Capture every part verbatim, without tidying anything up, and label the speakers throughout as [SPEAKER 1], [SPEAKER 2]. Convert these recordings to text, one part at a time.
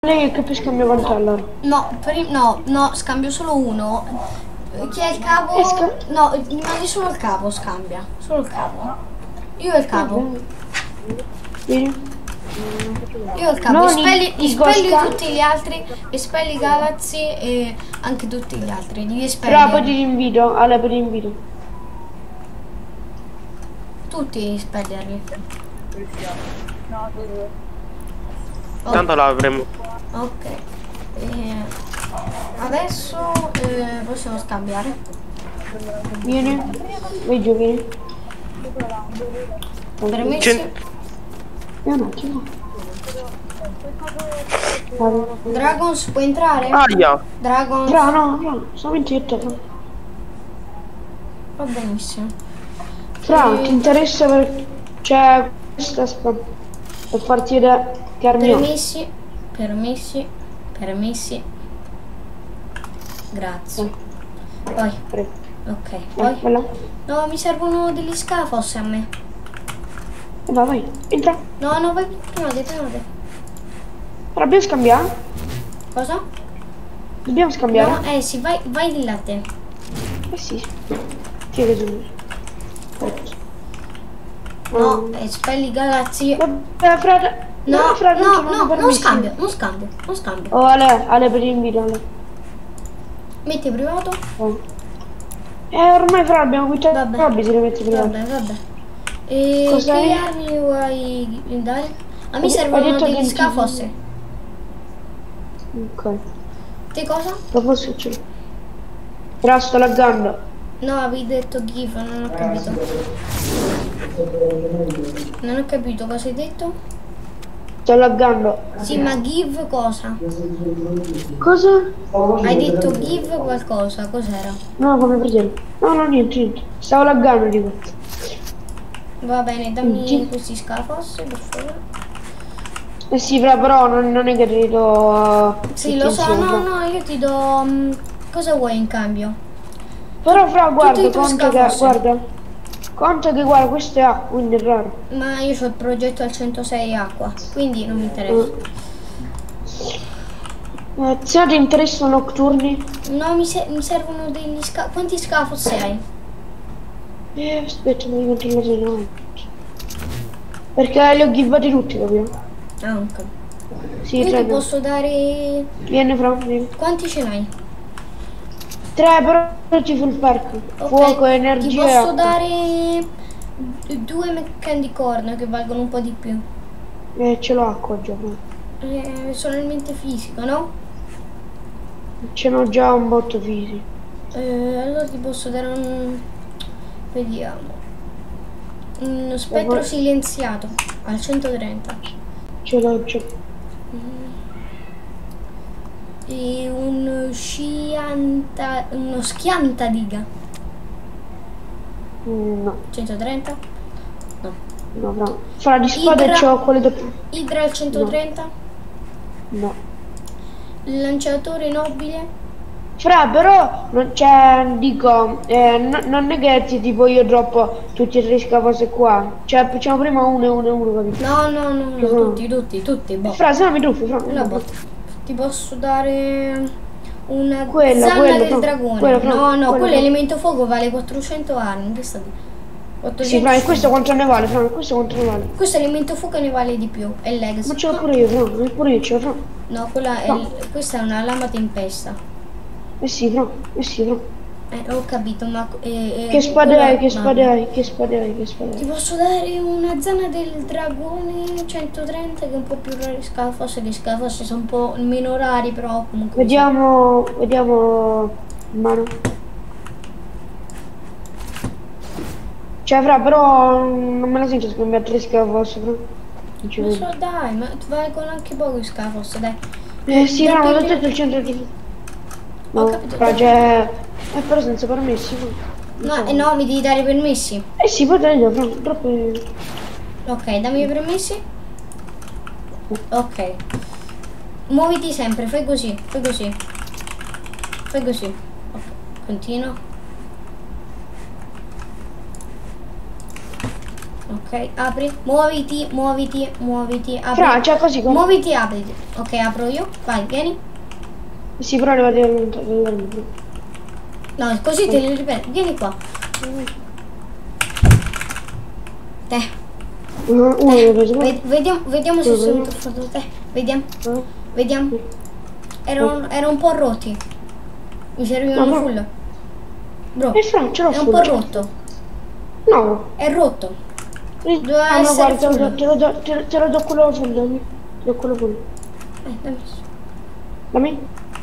[SPEAKER 1] lei che poi scambio con te allora?
[SPEAKER 2] No, per, no, no, scambio solo uno. Chi è il capo? No, mi mandi solo il capo, scambia. Solo il capo. Io e il capo.
[SPEAKER 1] Vieni.
[SPEAKER 2] Io ho il capo,
[SPEAKER 1] Non
[SPEAKER 2] espelli,
[SPEAKER 1] i- i
[SPEAKER 2] espelli
[SPEAKER 1] Gosca-
[SPEAKER 2] tutti gli altri, espelli Galaxy e anche tutti gli altri, devi
[SPEAKER 1] Però
[SPEAKER 2] espellere.
[SPEAKER 1] poi ti invito, allora poi ti invito.
[SPEAKER 2] Tutti devi espellerli. Oh,
[SPEAKER 3] Tanto la avremo.
[SPEAKER 2] ok. E adesso eh, possiamo scambiare.
[SPEAKER 1] Vieni. Vai giù, vieni.
[SPEAKER 2] Permessi?
[SPEAKER 3] Cent-
[SPEAKER 1] E un attimo. Vado.
[SPEAKER 2] Dragons, puoi entrare?
[SPEAKER 3] Aia!
[SPEAKER 2] Dragons,
[SPEAKER 1] Fra, no, no, sono in tetto. Fra,
[SPEAKER 2] va benissimo.
[SPEAKER 1] Fra,
[SPEAKER 2] Eh,
[SPEAKER 1] ti interessa per... Cioè, questa sta... Per farti vedere che armi ho.
[SPEAKER 2] Permessi, permessi, permessi. Grazie. Poi,
[SPEAKER 1] Prego.
[SPEAKER 2] ok,
[SPEAKER 1] Vai,
[SPEAKER 2] poi.
[SPEAKER 1] vai là.
[SPEAKER 2] No, mi servono degli scafos a me.
[SPEAKER 1] E vai, vai, entra.
[SPEAKER 2] No, no, vai prima te, prima te.
[SPEAKER 1] Però dobbiamo scambiare?
[SPEAKER 2] Cosa?
[SPEAKER 1] Dobbiamo scambiare?
[SPEAKER 2] No, eh sì, vai, vai di là te.
[SPEAKER 1] Eh sì. Sì, che sono. Ecco.
[SPEAKER 2] No, eh, spelli Galaxy.
[SPEAKER 1] Vabbè, frate.
[SPEAKER 2] No,
[SPEAKER 1] frate,
[SPEAKER 2] no,
[SPEAKER 1] non
[SPEAKER 2] no,
[SPEAKER 1] sono
[SPEAKER 2] non
[SPEAKER 1] permessi.
[SPEAKER 2] scambio, non scambio, non scambio.
[SPEAKER 1] Oh, Ale, Ale per invito, Ale.
[SPEAKER 2] Metti privato.
[SPEAKER 1] Oh. Eh, ormai fra abbiamo qui
[SPEAKER 2] Vabbè.
[SPEAKER 1] Robby si rimette privato.
[SPEAKER 2] Vabbè, vabbè. E
[SPEAKER 1] Cosa
[SPEAKER 2] che
[SPEAKER 1] hai?
[SPEAKER 2] armi vuoi dare? A me
[SPEAKER 1] Hai
[SPEAKER 2] servono
[SPEAKER 1] detto
[SPEAKER 2] degli
[SPEAKER 1] che non
[SPEAKER 2] scafos.
[SPEAKER 1] Ok.
[SPEAKER 2] Te cosa?
[SPEAKER 1] Dopo succede. Però sto laggando.
[SPEAKER 2] No, avevi detto give, non ho capito. Non ho capito cosa hai detto.
[SPEAKER 1] Sto laggando.
[SPEAKER 2] Sì, ma give cosa?
[SPEAKER 1] Cosa?
[SPEAKER 2] Hai detto give qualcosa, cos'era?
[SPEAKER 1] No, come fratello. No, no, niente, niente. Stavo laggando, dico.
[SPEAKER 2] Va bene, dammi
[SPEAKER 1] Sì.
[SPEAKER 2] questi scafos, per favore.
[SPEAKER 1] Eh sì, fra, però non, non è che ti do... Uh,
[SPEAKER 2] Sì, lo so, no, no, io ti do... mm, cosa vuoi in cambio?
[SPEAKER 1] Però fra, guarda,
[SPEAKER 2] i tuoi
[SPEAKER 1] conta che...
[SPEAKER 2] scafos.
[SPEAKER 1] Guarda. Conta che, guarda, questo è A, quindi è raro.
[SPEAKER 2] Ma io ho il progetto al centosei acqua, quindi non mi interessa.
[SPEAKER 1] Eh, se no ti interessano notturni?
[SPEAKER 2] No, mi, se- mi servono degli scafos. Quanti scafos hai?
[SPEAKER 1] Eh, aspetta, mi controllare no. Perché li ho givati tutti, capito?
[SPEAKER 2] Ah, ok.
[SPEAKER 1] Sì,
[SPEAKER 2] Io ti
[SPEAKER 1] tre.
[SPEAKER 2] posso dare...
[SPEAKER 1] Vieni, fra, vieni.
[SPEAKER 2] Quanti ce n'hai?
[SPEAKER 1] Tre, però ci full perk.
[SPEAKER 2] Ok,
[SPEAKER 1] Fuoco, energia.
[SPEAKER 2] ti posso dare due candy corn che valgono un po' di più.
[SPEAKER 1] Eh, ce l'ho acqua già, fra.
[SPEAKER 2] Eh, solamente fisico, no?
[SPEAKER 1] Ce n'ho già un botto fisico.
[SPEAKER 2] Eh, allora ti posso dare un... Vediamo. Uno spettro silenziato al centotrenta.
[SPEAKER 1] Ce l'ho già.
[SPEAKER 2] E un scianta... uno schiantadiga.
[SPEAKER 1] Mm, no,
[SPEAKER 2] centotrenta? No.
[SPEAKER 1] no, fra. Fra di spade
[SPEAKER 2] Idra-
[SPEAKER 1] c'ho quelle da...
[SPEAKER 2] Idra al centotrenta?
[SPEAKER 1] No.
[SPEAKER 2] Lanciatore nobile?
[SPEAKER 1] Fra, però, non c'è, dico, eh, no- non è che ti tipo io droppo tutti e tre scafose qua. Cioè, facciamo prima uno e uno e uno, capito?
[SPEAKER 2] No, no, no, no,
[SPEAKER 1] Che sono?
[SPEAKER 2] tutti, tutti, tutti, boh.
[SPEAKER 1] Fra, se no mi truffi, fra.
[SPEAKER 2] Una botta. Ti posso dare una
[SPEAKER 1] Quella,
[SPEAKER 2] zanna
[SPEAKER 1] quella,
[SPEAKER 2] del
[SPEAKER 1] fra.
[SPEAKER 2] dragone.
[SPEAKER 1] Quella, fra.
[SPEAKER 2] no, no,
[SPEAKER 1] Quella,
[SPEAKER 2] quello
[SPEAKER 1] fra.
[SPEAKER 2] elemento fuoco vale quattrocento armi. Che sta di?
[SPEAKER 1] Sì,
[SPEAKER 2] ottocento.
[SPEAKER 1] fra, e questo quanto ne vale, fra? Questo quanto ne vale?
[SPEAKER 2] Questo elemento fuoco ne vale di più. È legacy.
[SPEAKER 1] Ma ce l'ho pure io, fra. Eh, pure io ce l'ho, fra.
[SPEAKER 2] No, quella è
[SPEAKER 1] No.
[SPEAKER 2] il- questa è una lama tempesta.
[SPEAKER 1] Eh sì, fra. Eh sì, fra.
[SPEAKER 2] Eh, ho capito, ma eh, eh,
[SPEAKER 1] Che spade
[SPEAKER 2] quella-
[SPEAKER 1] hai, che
[SPEAKER 2] ma-
[SPEAKER 1] spade hai, che spade hai, che spade
[SPEAKER 2] Ti
[SPEAKER 1] hai?
[SPEAKER 2] posso dare una zanna del dragone centotrenta che è un po' più rari scafos. Gli scafos sono un po' meno rari, però comunque.
[SPEAKER 1] Vediamo, vediamo in mano. Cioè, fra, però non me la sento scambiare tre scafos, fra. Non ci
[SPEAKER 2] Ma
[SPEAKER 1] vedo.
[SPEAKER 2] so dai, ma vai con anche poco scafos, dai.
[SPEAKER 1] Eh sì,
[SPEAKER 2] Dai,
[SPEAKER 1] no, l'ho
[SPEAKER 2] dai,
[SPEAKER 1] detto il centro di...
[SPEAKER 2] Ho
[SPEAKER 1] No,
[SPEAKER 2] capito.
[SPEAKER 1] fra, c'è... Eh, però senza permessi, fra.
[SPEAKER 2] No, eh, no, mi devi dare i permessi.
[SPEAKER 1] Eh sì, poi te ne do, fra. Troppo...
[SPEAKER 2] Ok, dammi i permessi. Ok. Muoviti sempre, fai così, fai così. Fai così. Ok, continua. Ok, apri, muoviti, muoviti, muoviti, apri.
[SPEAKER 1] Fra, cioè così. Guarda.
[SPEAKER 2] Muoviti, apri. Ok, apro io. Vai, vieni.
[SPEAKER 1] Sì, però devo dire.
[SPEAKER 2] No, così te li ripeto. Vieni qua. Te.
[SPEAKER 1] Uh, uno
[SPEAKER 2] te.
[SPEAKER 1] l'ho preso.
[SPEAKER 2] Ved vediamo, vediamo se sono truffato te. Vediamo.
[SPEAKER 1] Uh.
[SPEAKER 2] Vediamo. Erano era un po' rotti. Mi servivano
[SPEAKER 1] no,
[SPEAKER 2] full. Bro,
[SPEAKER 1] e Fra, ce l'ho
[SPEAKER 2] è un
[SPEAKER 1] full.
[SPEAKER 2] po' rotto.
[SPEAKER 1] No.
[SPEAKER 2] È rotto. Doveva
[SPEAKER 1] ah, no,
[SPEAKER 2] essere
[SPEAKER 1] guarda,
[SPEAKER 2] full.
[SPEAKER 1] te lo do, te, lo- te lo do quello full, dammi. Te lo do quello full.
[SPEAKER 2] Eh, dammi.
[SPEAKER 1] Dammi.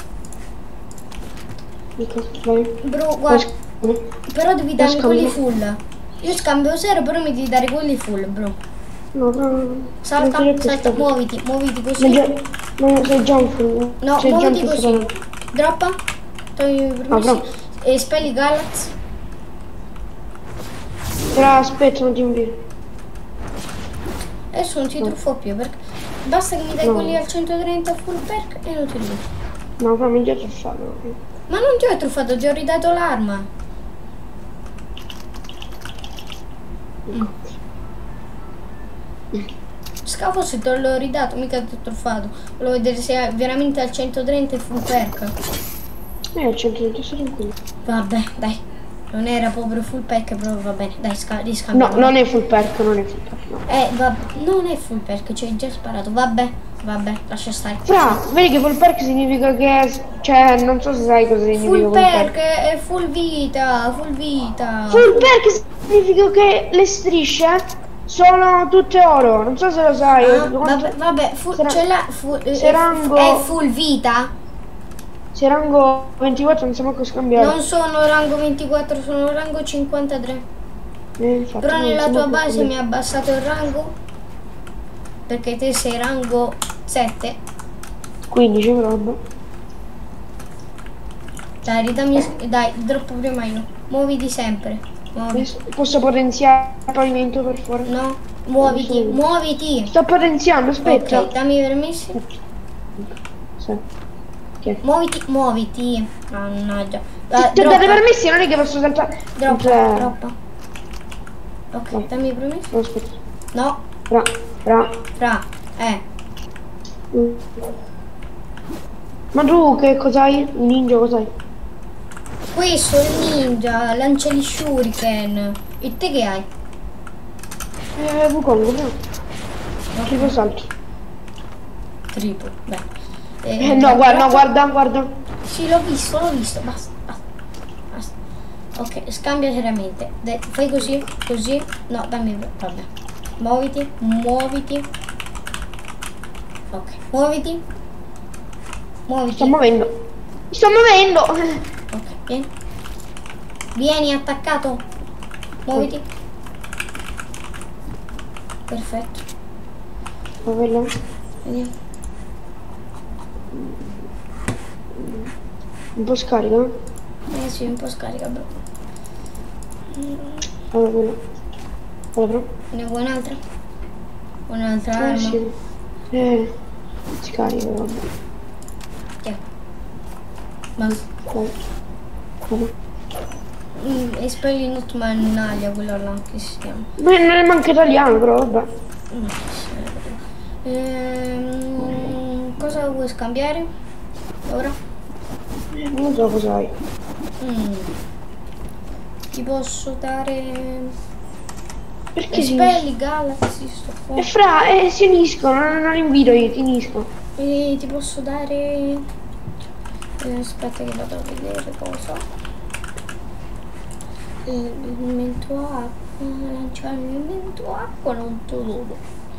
[SPEAKER 1] Ecco, vai.
[SPEAKER 2] Bro, guarda. Però devi darmi quelli full. Io scambio zero, però mi devi dare quelli full, bro.
[SPEAKER 1] No, no.
[SPEAKER 2] Salta, salta, muoviti, muoviti così.
[SPEAKER 1] No, sei già un full.
[SPEAKER 2] No,
[SPEAKER 1] sei
[SPEAKER 2] muoviti
[SPEAKER 1] già
[SPEAKER 2] così. Droppa. Togli i permessi.
[SPEAKER 1] Ah,
[SPEAKER 2] e spelli Galax.
[SPEAKER 1] Però aspetta, non ti morire.
[SPEAKER 2] Adesso non ti no. truffo più perché basta che mi dai no. quelli al centotrenta full perk e non ti truffo.
[SPEAKER 1] No, fammi già truffato.
[SPEAKER 2] Ma non ti ho truffato, ti ho ridato l'arma. Mm. Scafo se te l'ho ridato, mica ti ho truffato. Volevo vedere se è veramente al centotrenta e full perk.
[SPEAKER 1] Eh, al centotrenta sei qui.
[SPEAKER 2] Vabbè, dai. Non era proprio full perk, però va bene. Dai, riscambia.
[SPEAKER 1] No, non è full perk, non è full perk. No.
[SPEAKER 2] Eh, vabbè, non è full perk, ci hai già sparato. Vabbè, vabbè, lascia stare.
[SPEAKER 1] Fra, vedi che full perk significa che... Cioè, non so se sai cosa significa
[SPEAKER 2] full,
[SPEAKER 1] full
[SPEAKER 2] perk.
[SPEAKER 1] perk.
[SPEAKER 2] È full vita, full vita.
[SPEAKER 1] Full perk significa che le strisce sono tutte oro. Non so se lo sai.
[SPEAKER 2] Ah,
[SPEAKER 1] quanto...
[SPEAKER 2] vabbè, vabbè, full,
[SPEAKER 1] Sera...
[SPEAKER 2] ce l'ha, full,
[SPEAKER 1] se rango...
[SPEAKER 2] è full vita?
[SPEAKER 1] Se rango ventiquattro non so manco scambiare.
[SPEAKER 2] Non sono rango ventiquattro, sono rango cinquantatré.
[SPEAKER 1] Eh, infatti,
[SPEAKER 2] però nella tua base
[SPEAKER 1] scambiare.
[SPEAKER 2] mi ha abbassato il rango. Perché te sei rango sette.
[SPEAKER 1] quindici però.
[SPEAKER 2] Dai, ridammi, dai, droppo prima io. Muoviti sempre. Muoviti.
[SPEAKER 1] Posso potenziare il pavimento per favore?
[SPEAKER 2] No, muoviti, muoviti.
[SPEAKER 1] Sto potenziando, aspetta.
[SPEAKER 2] Ok, dammi i permessi.
[SPEAKER 1] Sì. Okay.
[SPEAKER 2] Muoviti, muoviti. Mannaggia.
[SPEAKER 1] Ti ho dato permessi, non è che posso saltare.
[SPEAKER 2] Droppa,
[SPEAKER 1] cioè...
[SPEAKER 2] droppa. Ok, no. Dammi i permessi.
[SPEAKER 1] No, aspetta.
[SPEAKER 2] No.
[SPEAKER 1] Fra, fra.
[SPEAKER 2] Fra, eh.
[SPEAKER 1] Mm. Ma tu che cos'hai? Un ninja cos'hai?
[SPEAKER 2] Questo è il ninja, lancia gli shuriken. E te che hai?
[SPEAKER 1] Eh, Wukong, no? Triplo salto.
[SPEAKER 2] Triplo, beh.
[SPEAKER 1] Eh, eh, no, guarda, no, guarda, guarda.
[SPEAKER 2] Sì, l'ho visto, l'ho visto, basta, basta, basta. Ok, scambia seriamente. De fai così, così. No, dammi, vabbè. Muoviti, muoviti. Ok, muoviti. Muoviti.
[SPEAKER 1] Sto muovendo. Mi sto muovendo.
[SPEAKER 2] Ok, vieni. Vieni, attaccato. Muoviti. Perfetto.
[SPEAKER 1] Muoverlo.
[SPEAKER 2] Vediamo.
[SPEAKER 1] Un po' scarica?
[SPEAKER 2] Eh sì, un po' scarica, bro.
[SPEAKER 1] Allora, quello. Allora,
[SPEAKER 2] Ne vuoi un'altra? Un'altra
[SPEAKER 1] eh,
[SPEAKER 2] arma?
[SPEAKER 1] sì. Eh, scarica, vabbè.
[SPEAKER 2] Tiè. Basta.
[SPEAKER 1] Vabbè.
[SPEAKER 2] Mm, e spegli not mannalia quello là che si chiama.
[SPEAKER 1] Beh, non è manco italiano, però vabbè.
[SPEAKER 2] Mm, ehm, cosa vuoi scambiare? Ora?
[SPEAKER 1] Non so cosa hai.
[SPEAKER 2] Mm. Ti posso dare...
[SPEAKER 1] Perché si
[SPEAKER 2] spelli Galaxy sto qua.
[SPEAKER 1] E fra, eh, si uniscono, non, non invito io, ti unisco.
[SPEAKER 2] E ti posso dare... Eh, aspetta che vado a vedere cosa. Elemento acqua, lanciare l'elemento acqua, non te lo do.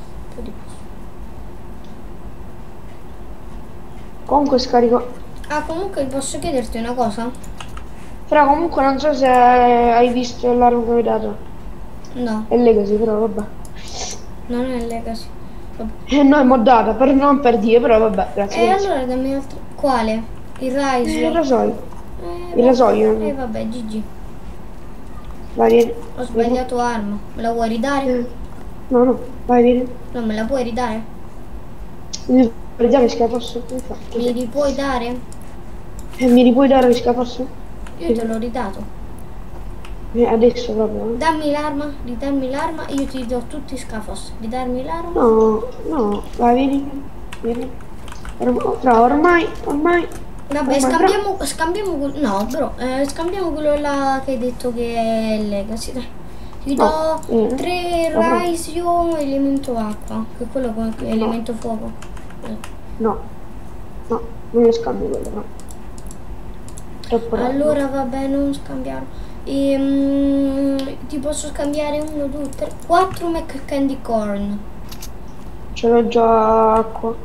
[SPEAKER 1] Comunque scarico.
[SPEAKER 2] Ah, comunque posso chiederti una cosa?
[SPEAKER 1] Fra, comunque non so se hai visto l'arma che mi hai dato.
[SPEAKER 2] No.
[SPEAKER 1] È Legacy, però vabbè.
[SPEAKER 2] Non è Legacy.
[SPEAKER 1] Eh no, è moddata, per non per dire, però vabbè, grazie.
[SPEAKER 2] E
[SPEAKER 1] grazie.
[SPEAKER 2] allora dammi altro. Quale? Il Rise?
[SPEAKER 1] Eh, il rasoio.
[SPEAKER 2] Eh,
[SPEAKER 1] il rasoio.
[SPEAKER 2] E eh, vabbè, G G.
[SPEAKER 1] Vai, vieni.
[SPEAKER 2] Ho sbagliato arma. Me la vuoi ridare?
[SPEAKER 1] Eh. No, no, vai, vieni.
[SPEAKER 2] Non me la puoi ridare?
[SPEAKER 1] Mi puoi dare scaposso? Infatti.
[SPEAKER 2] Mi li puoi dare?
[SPEAKER 1] E mi ripuoi dare scaposso?
[SPEAKER 2] Io te l'ho ridato.
[SPEAKER 1] Eh, adesso proprio. eh.
[SPEAKER 2] Dammi l'arma, ridammi l'arma, io ti do tutti i scafos. Ridarmi l'arma.
[SPEAKER 1] No, no, vai, vieni. Vieni. Orm- Fra, ormai, ormai.
[SPEAKER 2] Vabbè,
[SPEAKER 1] ormai,
[SPEAKER 2] scambiamo, scambiamo quello. No, bro, eh, scambiamo quello là che hai detto che è il legacy. Dai. Ti do
[SPEAKER 1] No, eh,
[SPEAKER 2] tre
[SPEAKER 1] vabbè.
[SPEAKER 2] Raisio elemento acqua, che è quello con che è elemento fuoco. Eh.
[SPEAKER 1] No, no, non lo scambio quello, no. Troppo raro.
[SPEAKER 2] Allora vabbè, non scambiarlo. Ehm, ti posso scambiare uno, due, tre, quattro Mac Candy Corn.
[SPEAKER 1] Ce l'ho già acqua.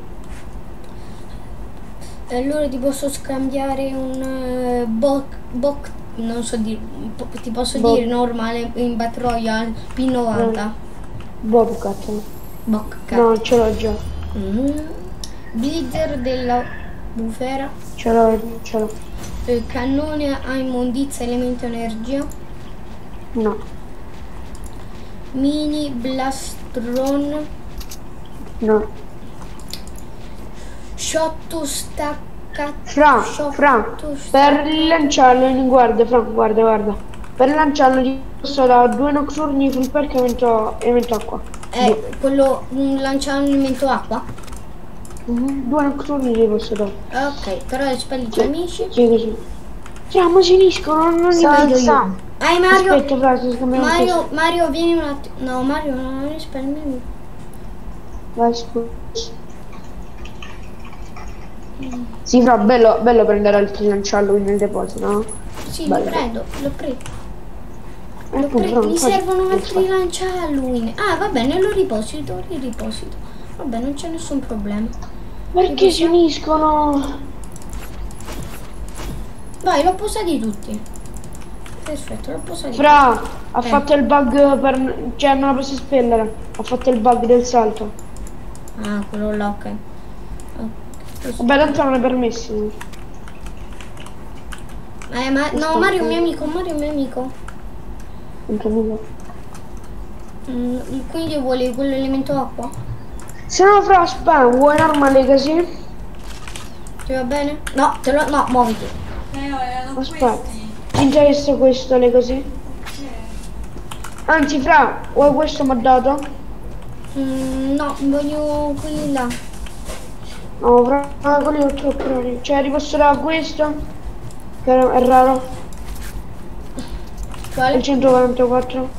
[SPEAKER 2] Allora ti posso scambiare un uh, boc, boc, non so dire, po- ti posso
[SPEAKER 1] Boc.
[SPEAKER 2] dire normale in Battle Royale P novanta.
[SPEAKER 1] Bobcat.
[SPEAKER 2] Bocca.
[SPEAKER 1] No, ce l'ho già.
[SPEAKER 2] Mm. Blizzard della bufera.
[SPEAKER 1] Ce l'ho, ce l'ho.
[SPEAKER 2] Eh, cannone a immondizia elemento energia.
[SPEAKER 1] No,
[SPEAKER 2] Mini blastron.
[SPEAKER 1] no.
[SPEAKER 2] Sciotto stacca.
[SPEAKER 1] Fra,
[SPEAKER 2] sciotto
[SPEAKER 1] Fra,
[SPEAKER 2] stacca-
[SPEAKER 1] per lanciarlo, guarda, Fra, guarda, guarda. Per lanciarlo ti posso dare due nocturni sul perché evento, evento acqua.
[SPEAKER 2] Eh, quello un lanciamento acqua?
[SPEAKER 1] Mhm, Due nocturni ti posso dare.
[SPEAKER 2] Ok, però spelli i tuoi amici.
[SPEAKER 1] Sì, così. Sì, ma si uniscono, non li vedo io.
[SPEAKER 2] Ai Mario.
[SPEAKER 1] Aspetta, Fra, se scambiamo
[SPEAKER 2] Mario,
[SPEAKER 1] questo.
[SPEAKER 2] Mario, vieni un attimo. No, Mario, non risparmi.
[SPEAKER 1] Vai, scusa. Sì, Fra, bello, bello prendere altri lanciarlo nel deposito, no?
[SPEAKER 2] Sì,
[SPEAKER 1] Bello.
[SPEAKER 2] lo prendo, lo prendo.
[SPEAKER 1] Eh,
[SPEAKER 2] Lo
[SPEAKER 1] appunto,
[SPEAKER 2] pre-
[SPEAKER 1] Fra,
[SPEAKER 2] mi
[SPEAKER 1] infatti,
[SPEAKER 2] servono altri
[SPEAKER 1] infatti.
[SPEAKER 2] lancia Halloween. Ah, va bene, lo riposito, li riposito. Vabbè, non c'è nessun problema.
[SPEAKER 1] Perché si uniscono?
[SPEAKER 2] Vai, l'ho posati tutti. Perfetto, l'ho posati
[SPEAKER 1] Fra, ha
[SPEAKER 2] Eh.
[SPEAKER 1] fatto il bug per... cioè non la posso spellere. Ha fatto il bug del salto.
[SPEAKER 2] tutti. Ah, quello là, ok. Ok.
[SPEAKER 1] Vabbè, tanto non è permesso.
[SPEAKER 2] Eh, ma no, Mario è un mio amico, Mario è un mio amico.
[SPEAKER 1] Non capisco.
[SPEAKER 2] Mm, quindi vuole quell'elemento acqua?
[SPEAKER 1] Se no, Fra, spam, vuoi un'arma legacy?
[SPEAKER 2] Ti va bene? No, te lo... no, muoviti.
[SPEAKER 3] Eh, no, erano
[SPEAKER 1] Aspetta.
[SPEAKER 3] questi.
[SPEAKER 1] Ti interessa questo legacy? Anzi, Fra, vuoi questo mi ha dato?
[SPEAKER 2] Mm, no, voglio quelli là.
[SPEAKER 1] No, Fra, ah, quelli sono troppo rari. Cioè, ti posso dare questo? Che è raro.
[SPEAKER 2] Quale?
[SPEAKER 1] Il centoquarantaquattro.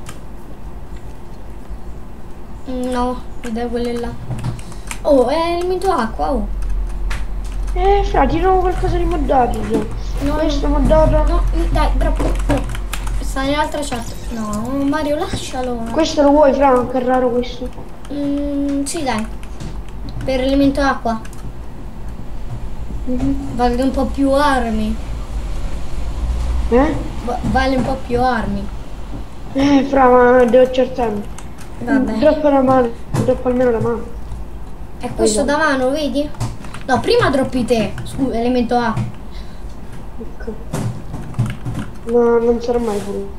[SPEAKER 2] Mm, no, mi dai quelle là. Oh, è elemento acqua, oh.
[SPEAKER 1] Eh, Fra, ti trovo qualcosa di moddato.
[SPEAKER 2] No,
[SPEAKER 1] Questo mi ha dato.
[SPEAKER 2] no, dai, troppo, troppo. Sta nell'altra chat. No, Mario, lascialo.
[SPEAKER 1] Questo lo vuoi, Fra? Che è raro questo.
[SPEAKER 2] Mm, sì, dai. Per elemento acqua. Vale un po' più armi.
[SPEAKER 1] Eh?
[SPEAKER 2] Va- vale un po' più armi.
[SPEAKER 1] Eh, Fra, ma devo accertarmi.
[SPEAKER 2] Vabbè.
[SPEAKER 1] Droppo la mano. Droppo almeno la mano.
[SPEAKER 2] È questo da mano, vedi? No, prima droppi te. Scusa, elemento A.
[SPEAKER 1] Ecco. No, non sarà mai pure.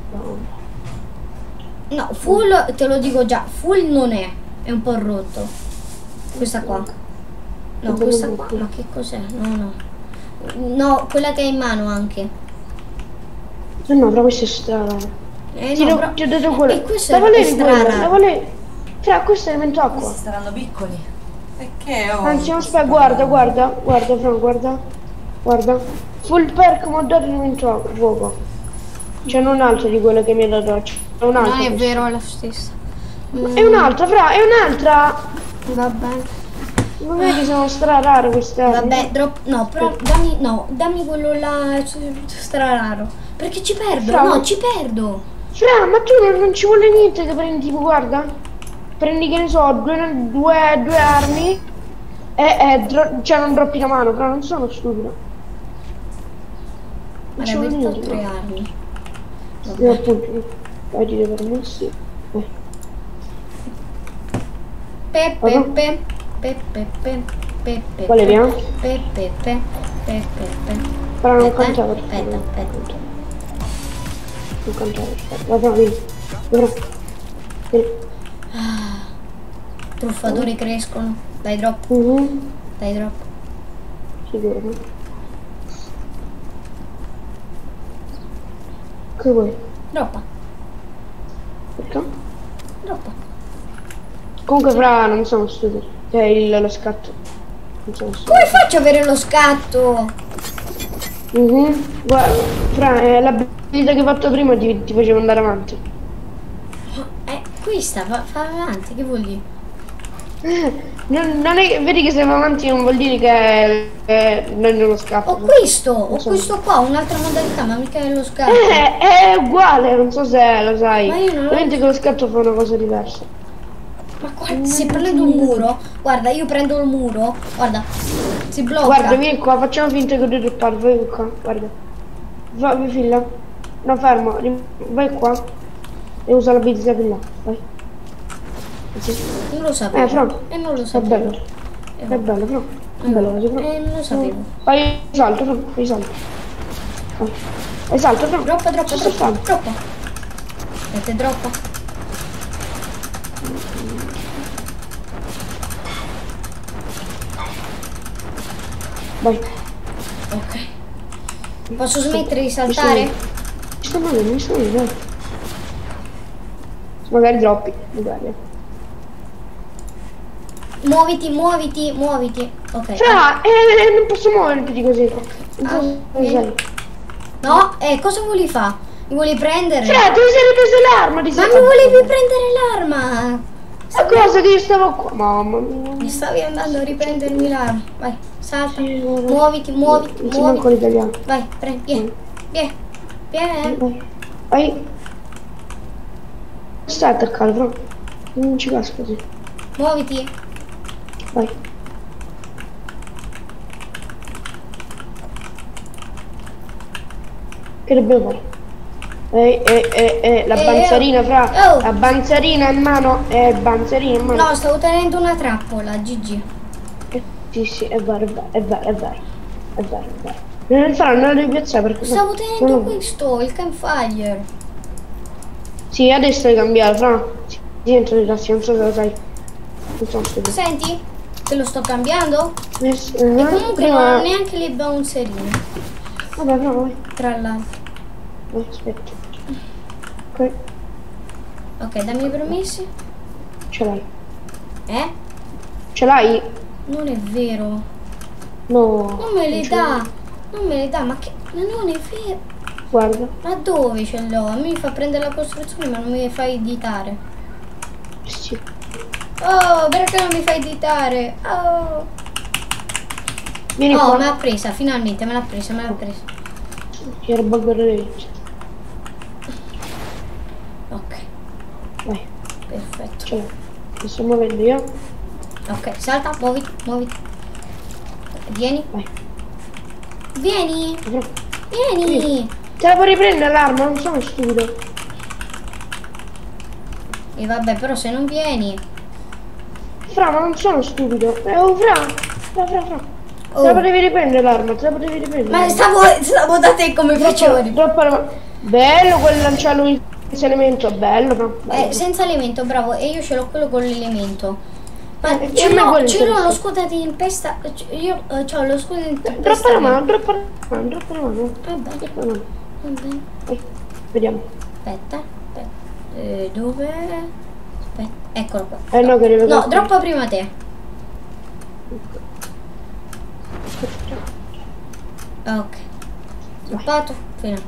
[SPEAKER 2] No, full, te lo dico già, full non è. È un po' rotto. Questa qua. No, questa qua. Ma che cos'è? No, no. No, quella che hai in mano anche.
[SPEAKER 1] Eh no, però questo è strano.
[SPEAKER 2] Eh
[SPEAKER 1] Ti,
[SPEAKER 2] no,
[SPEAKER 1] do-
[SPEAKER 2] però-
[SPEAKER 1] ti ho dato quello.
[SPEAKER 2] E questo
[SPEAKER 1] La
[SPEAKER 2] è
[SPEAKER 1] volevi
[SPEAKER 2] extra
[SPEAKER 1] quello?
[SPEAKER 2] raro.
[SPEAKER 1] La volevi? Fra, questo è elemento acqua.
[SPEAKER 3] Questi saranno piccoli. Perché ho?
[SPEAKER 1] Anzi, aspetta, guarda, guarda, guarda, Fra, guarda. Guarda. Full perk modato elemento acqua, fuoco. C'è un altro di quello che mi ha dato. C'è un altro.
[SPEAKER 2] Non è
[SPEAKER 1] questo.
[SPEAKER 2] vero, è la stessa. Mm,
[SPEAKER 1] È un'altra, Fra, è un'altra.
[SPEAKER 2] va bene.
[SPEAKER 1] Non vedi, sono stra rare queste armi.
[SPEAKER 2] Vabbè, drop, no, però dammi, no, dammi quello là stra raro. Perché ci perdo,
[SPEAKER 1] Fra,
[SPEAKER 2] no,
[SPEAKER 1] ma-
[SPEAKER 2] ci perdo.
[SPEAKER 1] Fra, ma tu non, non ci vuole niente che prendi, tipo, guarda. Prendi, che ne so, due, due, due armi e, e dro- cioè non droppi la mano, però non sono stupido.
[SPEAKER 2] Ma
[SPEAKER 1] Non ci
[SPEAKER 2] ne
[SPEAKER 1] vuole
[SPEAKER 2] avevo
[SPEAKER 1] niente.
[SPEAKER 2] tre
[SPEAKER 1] no.
[SPEAKER 2] armi.
[SPEAKER 1] E appunto, vai di permessi. Eh.
[SPEAKER 2] Pe, pe,
[SPEAKER 1] Cosa?
[SPEAKER 2] pe, pe, pe, pe, pe, pe,
[SPEAKER 1] Quale
[SPEAKER 2] pe,
[SPEAKER 1] via?
[SPEAKER 2] pe, pe, pe, pe, pe, pe.
[SPEAKER 1] Però non
[SPEAKER 2] Aspetta,
[SPEAKER 1] cantare.
[SPEAKER 2] aspetta, aspetta.
[SPEAKER 1] Non cantare, aspetta. Vai, vai, vieni. Vieni. Vieni.
[SPEAKER 2] Truffatori crescono. Dai drop,
[SPEAKER 1] Mhm.
[SPEAKER 2] dai drop.
[SPEAKER 1] Sicuro, no? Che vuoi?
[SPEAKER 2] Droppa.
[SPEAKER 1] Perché?
[SPEAKER 2] Droppa.
[SPEAKER 1] Comunque fra non sono stupido. Cioè il, lo scatto. Non sono stupido.
[SPEAKER 2] Come faccio a avere lo scatto?
[SPEAKER 1] Mhm. Guarda, fra eh, l'abilità che hai fatto prima ti, ti faceva andare avanti.
[SPEAKER 2] Eh, questa, fa, fa avanti, che vuol dire?
[SPEAKER 1] Non, non è, vedi che se va avanti non vuol dire che eh, non è lo scatto.
[SPEAKER 2] Ho questo, ho
[SPEAKER 1] Non so.
[SPEAKER 2] questo qua, un'altra modalità, ma mica è lo scatto.
[SPEAKER 1] Eh, è uguale, non so se lo sai.
[SPEAKER 2] Ma io non lo-
[SPEAKER 1] Ovviamente che lo scatto fa una cosa diversa.
[SPEAKER 2] Ma guarda, se prendo un muro, guarda, io prendo il muro, guarda, si blocca.
[SPEAKER 1] Guarda, vieni qua, facciamo finta che devo droppare, vai qua, guarda. Va, vai fila. No, fermo, rim- vai qua. E usa l'abilità di là, vai. Sì.
[SPEAKER 2] Non lo sapevo.
[SPEAKER 1] Eh, Fra.
[SPEAKER 2] E non lo
[SPEAKER 1] È
[SPEAKER 2] sapevo.
[SPEAKER 1] bello. È bello, Fra. È bello, così, Fra.
[SPEAKER 2] Eh, non lo sapevo.
[SPEAKER 1] Fai salto, Fra, fai salto. Vai. Fai salto, Fra.
[SPEAKER 2] Droppa, droppa,
[SPEAKER 1] Ci sto
[SPEAKER 2] droppa,
[SPEAKER 1] stando.
[SPEAKER 2] droppa. Aspetta, droppa.
[SPEAKER 1] Vai.
[SPEAKER 2] Ok. Posso smettere di saltare?
[SPEAKER 1] Mi sto muovendo, mi sto muovendo. Magari droppi, magari.
[SPEAKER 2] Muoviti, muoviti, muoviti. Ok.
[SPEAKER 1] Fra, eh, non posso muovermi più di così. Non so
[SPEAKER 2] Ah,
[SPEAKER 1] se
[SPEAKER 2] ok.
[SPEAKER 1] sai.
[SPEAKER 2] No, eh, cosa volevi fare? Mi volevi prendere?
[SPEAKER 1] Fra, ti sei ripreso l'arma, ti
[SPEAKER 2] Ma
[SPEAKER 1] sei
[SPEAKER 2] mi volevi prendere l'arma?
[SPEAKER 1] Ma cosa che io stavo qua? Mamma mia.
[SPEAKER 2] Mi stavi andando a riprendermi l'arma. Vai, salta.
[SPEAKER 1] Sì, guarda.
[SPEAKER 2] Muoviti, muoviti,
[SPEAKER 1] Non so manco
[SPEAKER 2] muoviti.
[SPEAKER 1] l'italiano.
[SPEAKER 2] Vai, prendi, vieni. Vieni. Vieni.
[SPEAKER 1] Vai. Vai. Stai attaccato, Fra. Non ci casco così.
[SPEAKER 2] Muoviti.
[SPEAKER 1] Vai. Che dobbiamo fare? Eh, eh, eh, eh, la
[SPEAKER 2] Eh,
[SPEAKER 1] banzerina, Fra.
[SPEAKER 2] oh.
[SPEAKER 1] La banzerina in mano. Eh, banzerina in mano.
[SPEAKER 2] No, stavo tenendo una trappola, Gigi.
[SPEAKER 1] Eh, sì, sì, è vero, è vero, è vero, è vero. È vero, è vero. Non farò, non lo devi piazzare perché...
[SPEAKER 2] Stavo tenendo
[SPEAKER 1] no.
[SPEAKER 2] questo, il campfire.
[SPEAKER 1] Sì, adesso devi cambiare, Fra. Sì, dentro di tassi, non so se lo sai. Non so se lo sai.
[SPEAKER 2] Senti? Te lo sto cambiando?
[SPEAKER 1] Eh,
[SPEAKER 2] E comunque
[SPEAKER 1] prima...
[SPEAKER 2] non ho neanche le bouncerine.
[SPEAKER 1] Vabbè, Fra, vai.
[SPEAKER 2] Tra l'altro.
[SPEAKER 1] Vai, aspetta. Ok,
[SPEAKER 2] Ok, dammi i permessi.
[SPEAKER 1] ce l'hai.
[SPEAKER 2] Eh?
[SPEAKER 1] Ce l'hai?
[SPEAKER 2] Non è vero.
[SPEAKER 1] No.
[SPEAKER 2] Non me le
[SPEAKER 1] ce l'hai.
[SPEAKER 2] dà. Non me le dà, ma che... Ma non è vero.
[SPEAKER 1] Guarda.
[SPEAKER 2] Ma dove ce l'ho? A me mi fa prendere la costruzione ma non mi fai editare.
[SPEAKER 1] Sì.
[SPEAKER 2] Oh, perché non mi fai editare? Oh,
[SPEAKER 1] Vieni
[SPEAKER 2] oh
[SPEAKER 1] qua.
[SPEAKER 2] me l'ha presa, finalmente me l'ha presa, me l'ha presa.
[SPEAKER 1] Ci era buggerare.
[SPEAKER 2] Ok,
[SPEAKER 1] Vai,
[SPEAKER 2] perfetto.
[SPEAKER 1] ce l'ho. Mi sto muovendo io.
[SPEAKER 2] Ok, salta, muoviti, muoviti. Vieni,
[SPEAKER 1] Vai.
[SPEAKER 2] vieni,
[SPEAKER 1] Fra.
[SPEAKER 2] vieni.
[SPEAKER 1] Te la puoi riprendere l'arma, non sono stupido.
[SPEAKER 2] E vabbè, però se non vieni...
[SPEAKER 1] Fra, ma non sono stupido. Eh, oh, Fra. Fra, Fra, Fra.
[SPEAKER 2] Oh.
[SPEAKER 1] Te la potevi riprendere l'arma, te la potevi riprendere.
[SPEAKER 2] Ma stavo, stavo da te come facevo a riprendere.
[SPEAKER 1] Troppo, troppo. Bello quel lanciarlo in elemento, bello, no? Bello.
[SPEAKER 2] Eh, senza elemento, bravo, e io ce l'ho quello con l'elemento. Ma
[SPEAKER 1] Eh,
[SPEAKER 2] ce
[SPEAKER 1] a me
[SPEAKER 2] l'ho,
[SPEAKER 1] quello
[SPEAKER 2] ce l'ho
[SPEAKER 1] interessa.
[SPEAKER 2] lo scudo di tempesta. c- Io eh, ho lo scudo di tempesta.
[SPEAKER 1] Droppa la mano, droppa la mano, droppa la mano.
[SPEAKER 2] Vabbè,
[SPEAKER 1] Droppa la mano.
[SPEAKER 2] vabbè.
[SPEAKER 1] Vai, vediamo.
[SPEAKER 2] Aspetta, aspetta. Eh, dove? Aspetta, eccolo qua.
[SPEAKER 1] Eh no, che deve
[SPEAKER 2] No,
[SPEAKER 1] passare.
[SPEAKER 2] droppa prima te. Ok. Droppato. Fino.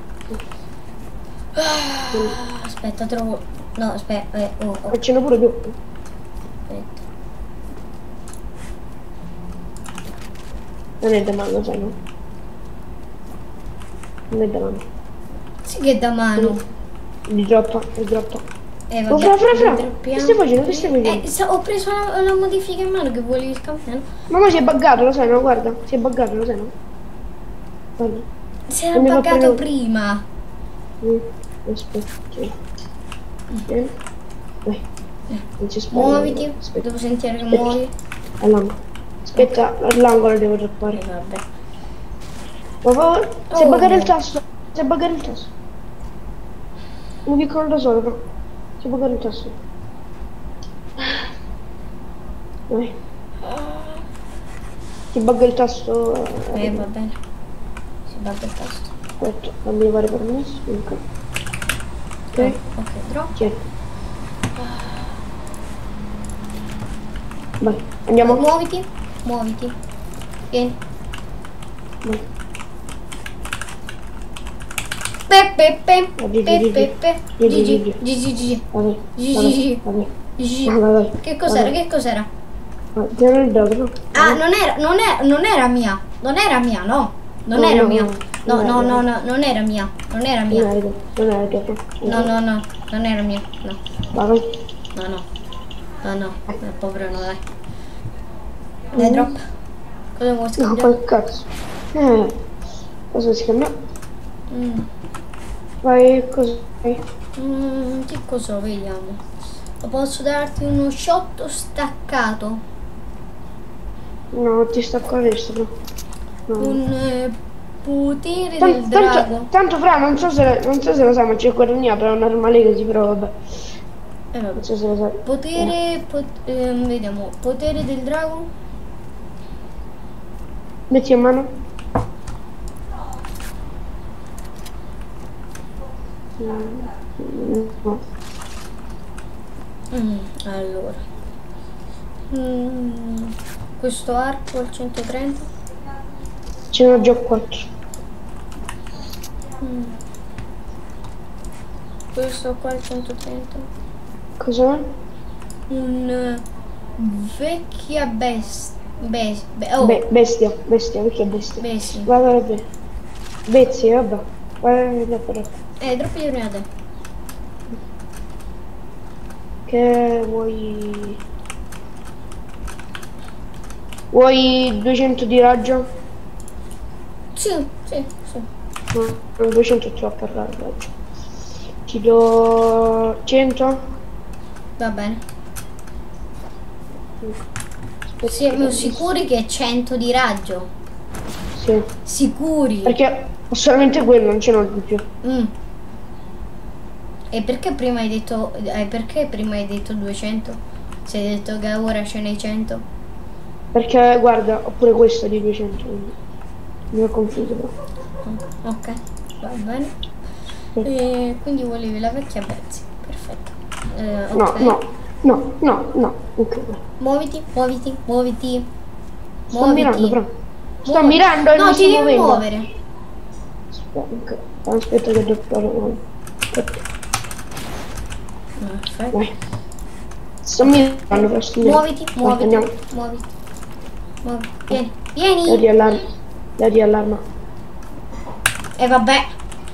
[SPEAKER 2] Ah, aspetta, trovo. No, aspetta. Eh, oh, oh,
[SPEAKER 1] Faccene pure più.
[SPEAKER 2] aspetta.
[SPEAKER 1] Non è da mano, lo sai, no? Non è da mano.
[SPEAKER 2] Sì che è da mano.
[SPEAKER 1] Di droppa, di droppa.
[SPEAKER 2] Eh,
[SPEAKER 1] Oh,
[SPEAKER 2] vabbè,
[SPEAKER 1] fra, fra, fra.
[SPEAKER 2] droppiamo.
[SPEAKER 1] Che stai facendo? Che stai facendo?
[SPEAKER 2] Eh, sa- ho preso la, la modifica in mano che volevi scambiare.
[SPEAKER 1] Ma mo si è buggato, lo sai, no? Guarda, si è buggato, lo sai, no? Guarda.
[SPEAKER 2] Si era
[SPEAKER 1] Non mi fa
[SPEAKER 2] buggato
[SPEAKER 1] prendere-
[SPEAKER 2] prima.
[SPEAKER 1] Mm, aspetta, sì. Vieni. Vai. Non si spara.
[SPEAKER 2] Muoviti.
[SPEAKER 1] Aspetta,
[SPEAKER 2] Devo sentire che
[SPEAKER 1] Aspetta.
[SPEAKER 2] muovi.
[SPEAKER 1] all'angolo. Aspetta, all'angolo devo
[SPEAKER 2] E
[SPEAKER 1] droppare.
[SPEAKER 2] vabbè.
[SPEAKER 1] Per favore, si è
[SPEAKER 2] Oh.
[SPEAKER 1] buggato il tasto. Si è buggato il tasto. Un piccolo da solo, però. Si è buggato il tasto. Vai. Si bugga il tasto.
[SPEAKER 2] Eh, va bene. Si batte il tasto.
[SPEAKER 1] Aspetta, fammi fare permesso. Ok. Ok.
[SPEAKER 2] Ok, drop.
[SPEAKER 1] Tieni. Vai, andiamo.
[SPEAKER 2] Muoviti, muoviti. Vieni.
[SPEAKER 1] Vai.
[SPEAKER 2] Pepe, pe,
[SPEAKER 1] Ah, Gigi,
[SPEAKER 2] pe,
[SPEAKER 1] Gigi.
[SPEAKER 2] pe, pe.
[SPEAKER 1] Gigi,
[SPEAKER 2] Gigi,
[SPEAKER 1] Gigi.
[SPEAKER 2] Gigi, Gigi.
[SPEAKER 1] Vabbè,
[SPEAKER 2] Gigi,
[SPEAKER 1] vabbè,
[SPEAKER 2] Gigi.
[SPEAKER 1] vabbè.
[SPEAKER 2] Gigi.
[SPEAKER 1] Ah, vai, vai.
[SPEAKER 2] Che cos'era?
[SPEAKER 1] Vabbè.
[SPEAKER 2] Che cos'era?
[SPEAKER 1] Ah, tieni il dado, no?
[SPEAKER 2] Ah, non era, non era, non era mia. Non era mia, no. Non
[SPEAKER 1] No,
[SPEAKER 2] era
[SPEAKER 1] no,
[SPEAKER 2] mia.
[SPEAKER 1] no,
[SPEAKER 2] No,
[SPEAKER 1] non
[SPEAKER 2] no,
[SPEAKER 1] era.
[SPEAKER 2] no, no, non era mia. Non era
[SPEAKER 1] Non
[SPEAKER 2] mia.
[SPEAKER 1] era tua, non era tua.
[SPEAKER 2] No, no, no, non era mia. No,
[SPEAKER 1] Vai, vai.
[SPEAKER 2] no, no. No, no. Eh, povero no, dai. Dai, drop. Cosa vuoi
[SPEAKER 1] No,
[SPEAKER 2] scambiare?
[SPEAKER 1] quel cazzo. Eh, cosa si cambia?
[SPEAKER 2] Mm.
[SPEAKER 1] Vai, cosa fai?
[SPEAKER 2] Mm, che cosa vediamo? Posso darti uno shot staccato?
[SPEAKER 1] No, ti stacco adesso, no. No.
[SPEAKER 2] Un eh, potere
[SPEAKER 1] Tan-
[SPEAKER 2] del
[SPEAKER 1] tanto,
[SPEAKER 2] drago?
[SPEAKER 1] tanto fra, non so se, non so se lo sai, ma c'è quella per una normale così, però vabbè.
[SPEAKER 2] Eh, vabbè.
[SPEAKER 1] Non so se lo sai.
[SPEAKER 2] Potere, pot- ehm, vediamo, potere del drago?
[SPEAKER 1] Metti in mano. Mm, no.
[SPEAKER 2] Mm, allora. Mm, questo arco al centotrenta?
[SPEAKER 1] Ce n'ho già quattro.
[SPEAKER 2] Mm. Questo qua al centotrenta?
[SPEAKER 1] Cosa?
[SPEAKER 2] Un eh, vecchia bestia. Bes- be- oh,
[SPEAKER 1] Be- bestia, bestia, perché bestia?
[SPEAKER 2] bestia.
[SPEAKER 1] Vai, vai, vai. Bestia, vabbè. Vai, vai, vai.
[SPEAKER 2] Eh, troppo di prima te.
[SPEAKER 1] Che vuoi... Vuoi duecento di raggio?
[SPEAKER 2] Sì, sì, sì.
[SPEAKER 1] No, duecento è troppo per raggio. Ti do cento?
[SPEAKER 2] Va bene.
[SPEAKER 1] Aspetta,
[SPEAKER 2] Siamo sicuri che è cento di raggio?
[SPEAKER 1] Sì.
[SPEAKER 2] Sicuri?
[SPEAKER 1] Perché ho solamente quello, non ce n'ho di più.
[SPEAKER 2] Mm. E perché prima hai detto eh, perché prima hai detto duecento? Se hai detto che ora ce n'hai cento?
[SPEAKER 1] Perché guarda, ho pure questo di duecento. Quindi mi ho confuso però.
[SPEAKER 2] Mm, ok, va bene. E quindi volevi la vecchia Betsy. Perfetto. Eh,
[SPEAKER 1] No,
[SPEAKER 2] ok.
[SPEAKER 1] no, no, no, no. Ok.
[SPEAKER 2] Muoviti, muoviti, muoviti.
[SPEAKER 1] Sto
[SPEAKER 2] Muoviti.
[SPEAKER 1] mirando però. Sto
[SPEAKER 2] Muoviti.
[SPEAKER 1] mirando e
[SPEAKER 2] No,
[SPEAKER 1] non
[SPEAKER 2] ti
[SPEAKER 1] sto
[SPEAKER 2] devi
[SPEAKER 1] muovendo.
[SPEAKER 2] muovere.
[SPEAKER 1] Aspetta, ok. Aspetta che devo fare. Aspetta.
[SPEAKER 2] Perfetto.
[SPEAKER 1] Vai. Sto mirando però sto mirando.
[SPEAKER 2] Muoviti,
[SPEAKER 1] Vai,
[SPEAKER 2] muoviti,
[SPEAKER 1] andiamo.
[SPEAKER 2] muoviti. Muoviti. Vieni,
[SPEAKER 1] La
[SPEAKER 2] vieni.
[SPEAKER 1] riallarma. La riallarma.
[SPEAKER 2] E vabbè.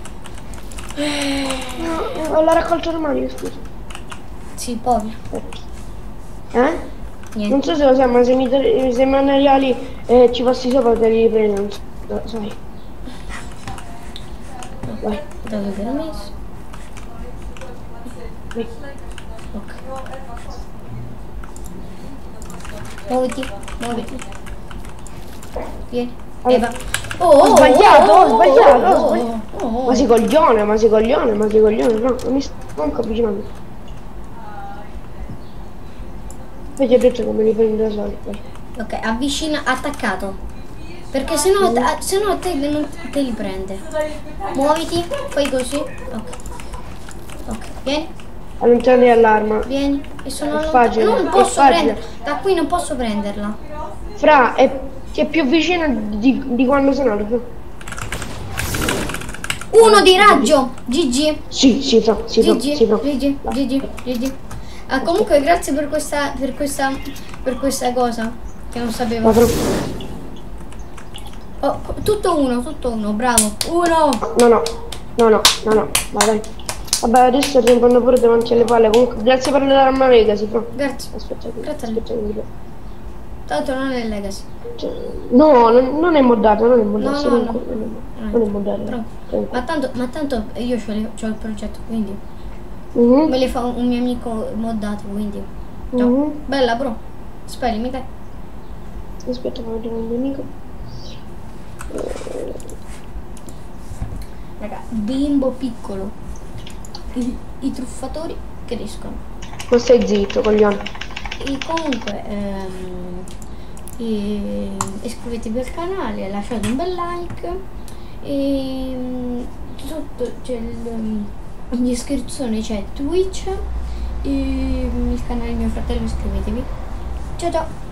[SPEAKER 1] No, ho la raccolta romani, scusa.
[SPEAKER 2] Sì, povero.
[SPEAKER 1] Eh?
[SPEAKER 2] Niente.
[SPEAKER 1] Non so se lo sai, ma se mi, se i materiali eh, ci passi sopra te li riprendi, non so, lo sai. Vai.
[SPEAKER 2] Dove l'ho messo?
[SPEAKER 1] Vai.
[SPEAKER 2] Ok. Muoviti, muoviti. Vieni. E va. Oh,
[SPEAKER 1] Ho sbagliato, ho
[SPEAKER 2] oh,
[SPEAKER 1] sbagliato, ho
[SPEAKER 2] oh,
[SPEAKER 1] sbagliato.
[SPEAKER 2] oh, oh.
[SPEAKER 1] Ma si coglione, ma si coglione, ma si coglione, no, non mi sto manco avvicinando. Poi ti ho detto che me li prendo da soli, poi.
[SPEAKER 2] Ok, avvicina, attaccato. Perché sennò, a- sennò te, non te li prende. Muoviti, fai così. Ok. Ok, vieni,
[SPEAKER 1] Allontani all'arma.
[SPEAKER 2] vieni. E sono
[SPEAKER 1] È
[SPEAKER 2] allontano.
[SPEAKER 1] facile,
[SPEAKER 2] Non
[SPEAKER 1] è
[SPEAKER 2] posso
[SPEAKER 1] facile.
[SPEAKER 2] prendere. Da qui non posso prenderla.
[SPEAKER 1] Fra, è, è più vicino di, di quando sono alto.
[SPEAKER 2] Uno di raggio. G G.
[SPEAKER 1] Sì, sì, Fra, sì, Fra,
[SPEAKER 2] Gigi,
[SPEAKER 1] sì, Fra.
[SPEAKER 2] Gigi, Gigi, Gigi. Ah, comunque grazie per questa, per questa, per questa cosa che non sapevo.
[SPEAKER 1] Ma Fra,
[SPEAKER 2] Oh, co- tutto uno, tutto uno, bravo. Uno.
[SPEAKER 1] no, no, no, no, no, no, vai, vai. Vabbè, adesso rimango pure davanti alle palle. Comunque, grazie per l'arma legacy, Fra.
[SPEAKER 2] Grazie.
[SPEAKER 1] Aspetta,
[SPEAKER 2] Grazie a
[SPEAKER 1] aspetta, aspetta.
[SPEAKER 2] Tanto non è legacy.
[SPEAKER 1] Cioè, no, non, non è moddato, non è moddato.
[SPEAKER 2] No,
[SPEAKER 1] se
[SPEAKER 2] no,
[SPEAKER 1] non,
[SPEAKER 2] no.
[SPEAKER 1] non è,
[SPEAKER 2] No.
[SPEAKER 1] non è moddato.
[SPEAKER 2] Però-
[SPEAKER 1] Tranquillo.
[SPEAKER 2] Ma tanto, ma tanto io c'ho, le- c'ho il progetto, quindi
[SPEAKER 1] Mhm,
[SPEAKER 2] me le fa un mio amico moddato, quindi. No.
[SPEAKER 1] mhm.
[SPEAKER 2] Bella bro. Speri, mica.
[SPEAKER 1] Aspetta, vado vedere un mio amico.
[SPEAKER 2] Raga, bimbo piccolo. I, i truffatori crescono.
[SPEAKER 1] Ma stai zitto, coglione.
[SPEAKER 2] E comunque ehm, e- iscrivetevi al canale, lasciate un bel like e mm, sotto c'è il, in descrizione c'è Twitch, e il canale di mio fratello, iscrivetevi. Ciao ciao!